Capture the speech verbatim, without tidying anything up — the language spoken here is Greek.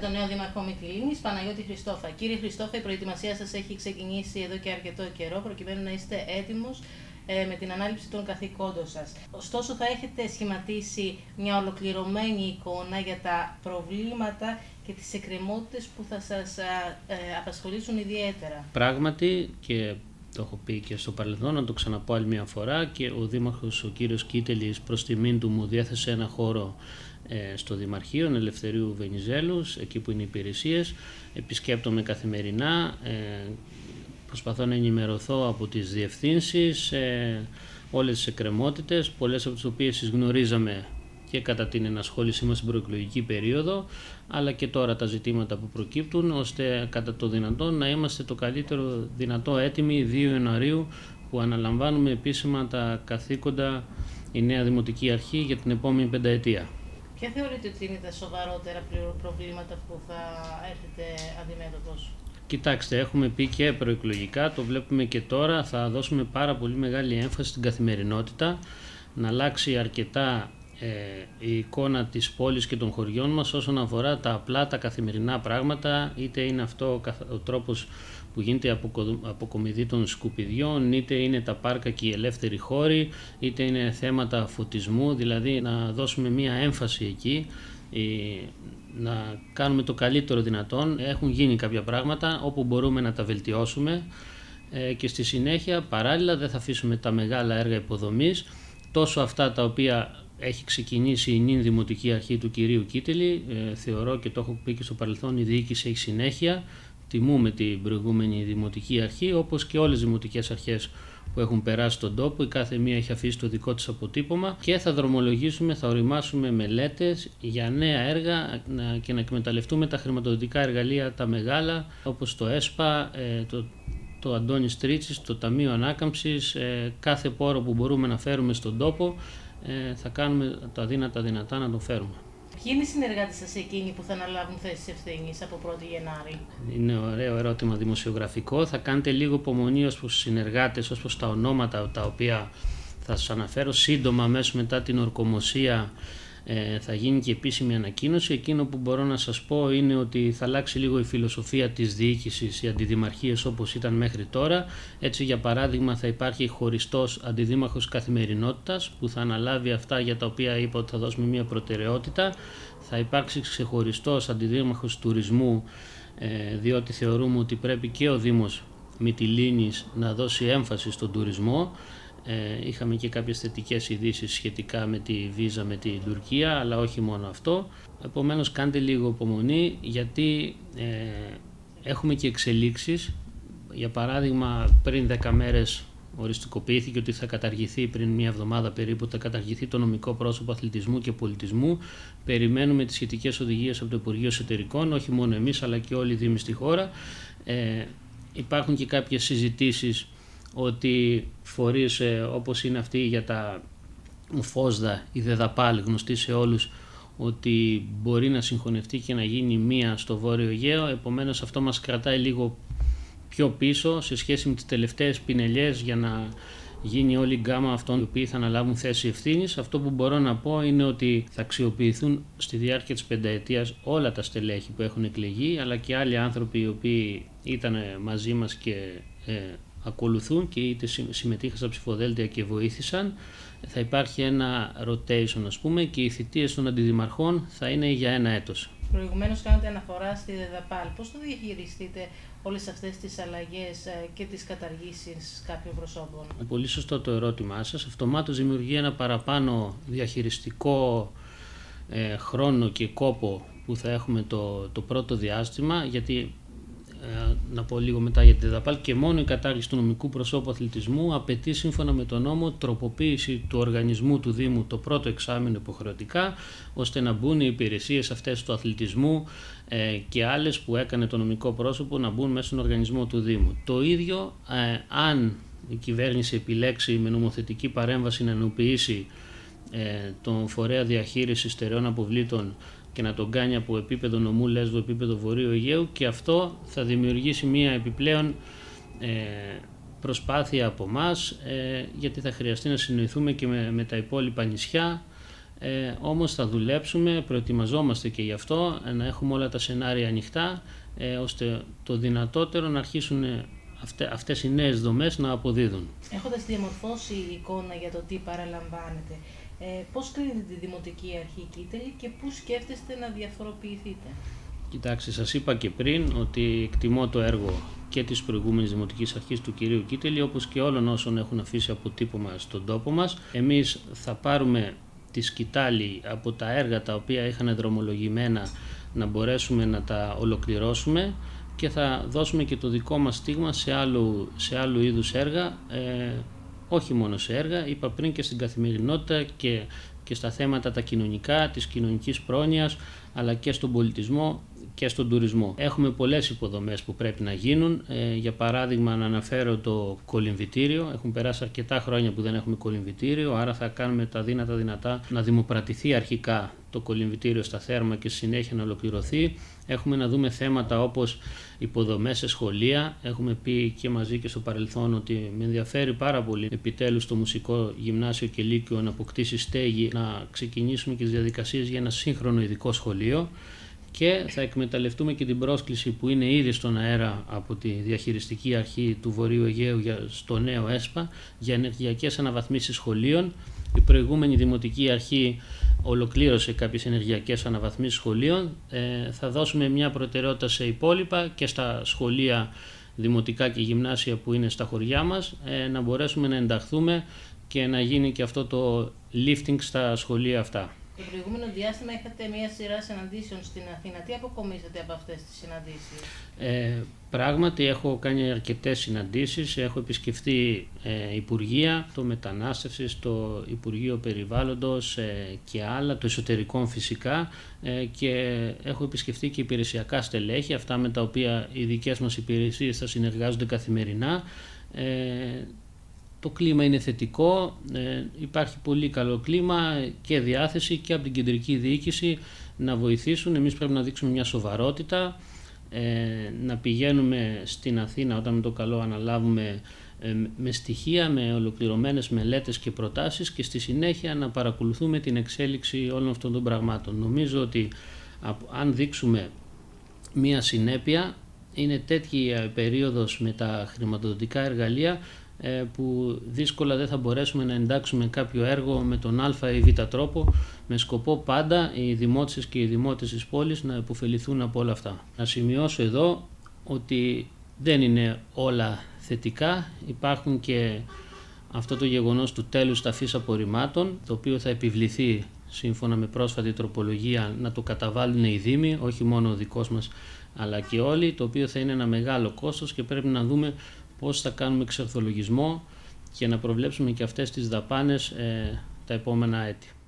τον νέο Δήμαρχο Μυτιλήνης, Παναγιώτη Χριστόφα. Κύριε Χριστόφα, η προετοιμασία σας έχει ξεκινήσει εδώ και αρκετό καιρό, προκειμένου να είστε έτοιμος ε, με την ανάληψη των καθηκόντων σας. Ωστόσο, θα έχετε σχηματίσει μια ολοκληρωμένη εικόνα για τα προβλήματα και τις εκκρεμότητες που θα σας ε, απασχολήσουν ιδιαίτερα. Πράγματι, και το έχω πει και στο παρελθόν, να το ξαναπώ άλλη μια φορά, και ο Δήμαρχος, ο κύριος Κίτελης, προς τιμήν του μου διέθεσε ένα χώρο ε, στο Δημαρχείο Ελευθερίου Βενιζέλους, εκεί που είναι οι υπηρεσίες. Επισκέπτομαι καθημερινά, ε, προσπαθώ να ενημερωθώ από τις διευθύνσεις, ε, όλες τις εκκρεμότητες, πολλές από τις οποίες τις γνωρίζαμε και κατά την ενασχόλησή μας στην προεκλογική περίοδο, αλλά και τώρα τα ζητήματα που προκύπτουν, ώστε κατά το δυνατόν να είμαστε το καλύτερο δυνατό έτοιμοι δύο Ιανουαρίου, που αναλαμβάνουμε επίσημα τα καθήκοντα η νέα Δημοτική Αρχή για την επόμενη πενταετία. Ποια θεωρείτε ότι είναι τα σοβαρότερα προβλήματα που θα έρθετε αντιμέτωπος? Κοιτάξτε, έχουμε πει και προεκλογικά, το βλέπουμε και τώρα, θα δώσουμε πάρα πολύ μεγάλη έμφαση στην καθημερινότητα, να αλλάξει αρκετά ε, η εικόνα της πόλης και των χωριών μας όσον αφορά τα απλά, τα καθημερινά πράγματα, είτε είναι αυτό ο τρόπος που γίνεται η αποκομιδή των σκουπιδιών, είτε είναι τα πάρκα και οι ελεύθεροι χώροι, είτε είναι θέματα φωτισμού, δηλαδή να δώσουμε μία έμφαση εκεί, να κάνουμε το καλύτερο δυνατόν. Έχουν γίνει κάποια πράγματα όπου μπορούμε να τα βελτιώσουμε και στη συνέχεια παράλληλα δεν θα αφήσουμε τα μεγάλα έργα υποδομής, τόσο αυτά τα οποία έχει ξεκινήσει η νυν Δημοτική Αρχή του κυρίου Κίτελη, ε, θεωρώ και το έχω πει και στο παρελθόν, η διοίκηση έχει συνέχεια, τιμούμε την προηγούμενη Δημοτική Αρχή, όπως και όλες οι δημοτικές αρχές που έχουν περάσει στον τόπο, η κάθε μία έχει αφήσει το δικό της αποτύπωμα, και θα δρομολογήσουμε, θα οριμάσουμε μελέτες για νέα έργα και να εκμεταλλευτούμε τα χρηματοδοτικά εργαλεία τα μεγάλα, όπως το ΕΣΠΑ, ε, το, το Αντώνης Τρίτσης, το Ταμείο Ανάκαμψης, ε, κάθε πόρο που μπορούμε να φέρουμε στον τόπο, ε, θα κάνουμε τα δύνατα δυνατά να το φέρουμε. Ποιοι είναι οι συνεργάτες σας εκείνοι που θα αναλάβουν θέσεις ευθύνης από πρώτη Γενάρη? Είναι ωραίο ερώτημα δημοσιογραφικό. Θα κάνετε λίγο υπομονή ως προς τους συνεργάτες, ως προς τα ονόματα τα οποία θα σας αναφέρω. Σύντομα, αμέσως μετά την ορκομοσία, ε, θα γίνει και επίσημη ανακοίνωση. Εκείνο που μπορώ να σας πω είναι ότι θα αλλάξει λίγο η φιλοσοφία της διοίκησης, οι αντιδημαρχίες όπως ήταν μέχρι τώρα. Έτσι, για παράδειγμα, θα υπάρχει χωριστός αντιδήμαρχος καθημερινότητας που θα αναλάβει αυτά για τα οποία είπα ότι θα δώσουμε μια προτεραιότητα. Θα υπάρξει ξεχωριστός αντιδήμαρχος τουρισμού, ε, διότι θεωρούμε ότι πρέπει και ο Δήμος Μυτιλήνης να δώσει έμφαση στον τουρισμό. Ε, είχαμε και κάποιες θετικές ειδήσεις σχετικά με τη βίζα με την Τουρκία, αλλά όχι μόνο αυτό. Επομένως, κάντε λίγο υπομονή, γιατί ε, έχουμε και εξελίξεις. Για παράδειγμα, πριν δέκα μέρες οριστικοποιήθηκε ότι θα καταργηθεί, πριν μια εβδομάδα περίπου, θα καταργηθεί το νομικό πρόσωπο αθλητισμού και πολιτισμού. Περιμένουμε τις σχετικές οδηγίες από το Υπουργείο Εσωτερικών, όχι μόνο εμείς, αλλά και όλοι οι δήμοι στη χώρα. Ε, υπάρχουν και κάποιες συζητήσεις ότι φορείς ε, όπως είναι αυτή για τα Φόσδα, η ΔΕΔΑΠΑΛ, γνωστή σε όλους, ότι μπορεί να συγχωνευτεί και να γίνει μία στο Βόρειο Αιγαίο. Επομένως, αυτό μας κρατάει λίγο πιο πίσω σε σχέση με τις τελευταίες πινελιές για να γίνει όλη η γκάμα αυτών οι οποίοι θα αναλάβουν θέση ευθύνης. Αυτό που μπορώ να πω είναι ότι θα αξιοποιηθούν στη διάρκεια της πενταετίας όλα τα στελέχη που έχουν εκλεγεί, αλλά και άλλοι άνθρωποι οι οποίοι ήταν μαζί μας και ε, ακολουθούν και είτε συμμετείχαν στα ψηφοδέλτια και βοήθησαν. Θα υπάρχει ένα rotation, ας πούμε, και οι θητείες των αντιδημαρχών θα είναι για ένα έτος. Προηγουμένως κάνατε αναφορά στη ΔΕΔΑΠΑΛ. Πώς θα διαχειριστείτε όλες αυτές τις αλλαγές και τις καταργήσεις κάποιων προσώπων? Πολύ σωστό το ερώτημά σας. Αυτομάτως δημιουργεί ένα παραπάνω διαχειριστικό ε, χρόνο και κόπο που θα έχουμε το, το πρώτο διάστημα, γιατί ε, να πω λίγο μετά για τη ΔΕΔΑΠΑΛ, και μόνο η κατάργηση του νομικού προσώπου αθλητισμού απαιτεί σύμφωνα με τον νόμο τροποποίηση του οργανισμού του Δήμου το πρώτο εξάμηνο υποχρεωτικά, ώστε να μπουν οι υπηρεσίες αυτές του αθλητισμού ε, και άλλες που έκανε το νομικό πρόσωπο να μπουν μέσα στον οργανισμό του Δήμου. Το ίδιο ε, αν η κυβέρνηση επιλέξει με νομοθετική παρέμβαση να ενοποιήσει ε, τον φορέα διαχείρισης στερεών αποβλήτων και να τον κάνει από επίπεδο νομού Λέσβου, επίπεδο Βορείου Αιγαίου, και αυτό θα δημιουργήσει μία επιπλέον ε, προσπάθεια από εμάς, ε, γιατί θα χρειαστεί να συνοηθούμε και με, με τα υπόλοιπα νησιά Ε, όμως θα δουλέψουμε, προετοιμαζόμαστε και γι' αυτό, να έχουμε όλα τα σενάρια ανοιχτά, ε, ώστε το δυνατότερο να αρχίσουν αυτέ, αυτές οι νέες δομές να αποδίδουν. Έχοντας διαμορφώσει εικόνα για το τι παραλαμβάνετε, ε, πώς κρίνετε τη Δημοτική Αρχή Κίτελη και πού σκέφτεστε να διαφοροποιηθείτε? Κοιτάξτε, σας είπα και πριν ότι εκτιμώ το έργο και της προηγούμενης Δημοτικής Αρχής του κυρίου Κίτελη, όπως και όλων όσων έχουν αφήσει αποτύπωμα στον τόπο μας. Εμείς θα πάρουμε τη σκητάλη από τα έργα τα οποία είχαν δρομολογημένα, να μπορέσουμε να τα ολοκληρώσουμε και θα δώσουμε και το δικό μας στίγμα σε άλλου, σε άλλου είδους έργα, ε, όχι μόνο σε έργα, είπα πριν, και στην καθημερινότητα και, και στα θέματα τα κοινωνικά, της κοινωνικής πρόνοιας, αλλά και στον πολιτισμό και στον τουρισμό. Έχουμε πολλές υποδομές που πρέπει να γίνουν. Ε, για παράδειγμα, να αναφέρω το κολυμβητήριο. Έχουν περάσει αρκετά χρόνια που δεν έχουμε κολυμβητήριο, άρα θα κάνουμε τα δύνατα δυνατά να δημοπρατηθεί αρχικά το κολυμβητήριο στα Θέρμα και στη συνέχεια να ολοκληρωθεί. Έχουμε να δούμε θέματα όπως υποδομές σε σχολεία. Έχουμε πει και μαζί και στο παρελθόν ότι με ενδιαφέρει πάρα πολύ επιτέλους το Μουσικό Γυμνάσιο και Λύκειο να αποκτήσει στέγη, να ξεκινήσουμε και τις διαδικασίες για ένα σύγχρονο ειδικό σχολείο. Και θα εκμεταλλευτούμε και την πρόσκληση που είναι ήδη στον αέρα από τη Διαχειριστική Αρχή του Βορείου Αιγαίου στο νέο ΕΣΠΑ για ενεργειακές αναβαθμίσεις σχολείων. Η προηγούμενη Δημοτική Αρχή ολοκλήρωσε κάποιες ενεργειακές αναβαθμίσεις σχολείων. Ε, θα δώσουμε μια προτεραιότητα σε υπόλοιπα και στα σχολεία δημοτικά και γυμνάσια που είναι στα χωριά μας, ε, να μπορέσουμε να ενταχθούμε και να γίνει και αυτό το lifting στα σχολεία αυτά. Το προηγούμενο διάστημα είχατε μια σειρά συναντήσεων στην Αθήνα. Τι αποκομίσατε από αυτές τις συναντήσεις? Ε, πράγματι έχω κάνει αρκετές συναντήσεις, έχω επισκεφτεί ε, Υπουργεία, το Μετανάστευσης, το Υπουργείο Περιβάλλοντος ε, και άλλα, το Εσωτερικών φυσικά, ε, και έχω επισκεφτεί και υπηρεσιακά στελέχη, αυτά με τα οποία οι δικές μας υπηρεσίες θα συνεργάζονται καθημερινά. Ε, Το κλίμα είναι θετικό, ε, υπάρχει πολύ καλό κλίμα και διάθεση και από την κεντρική διοίκηση να βοηθήσουν. Εμείς πρέπει να δείξουμε μια σοβαρότητα, ε, να πηγαίνουμε στην Αθήνα όταν με το καλό αναλάβουμε ε, με στοιχεία, με ολοκληρωμένες μελέτες και προτάσεις και στη συνέχεια να παρακολουθούμε την εξέλιξη όλων αυτών των πραγμάτων. Νομίζω ότι αν δείξουμε μια συνέπεια, είναι τέτοια περίοδος με τα χρηματοδοτικά εργαλεία που δύσκολα δεν θα μπορέσουμε να εντάξουμε κάποιο έργο με τον α ή β τρόπο, με σκοπό πάντα οι δημότησες και οι δημότες της πόλης να υποφεληθούν από όλα αυτά. Να σημειώσω εδώ ότι δεν είναι όλα θετικά, υπάρχουν και αυτό το γεγονός του τέλους ταφής απορριμμάτων, το οποίο θα επιβληθεί σύμφωνα με πρόσφατη τροπολογία να το καταβάλουν οι δήμοι, όχι μόνο ο δικός μας αλλά και όλοι, το οποίο θα είναι ένα μεγάλο κόστος και πρέπει να δούμε πώς θα κάνουμε εξορθολογισμό και να προβλέψουμε και αυτές τις δαπάνες ε, τα επόμενα έτη.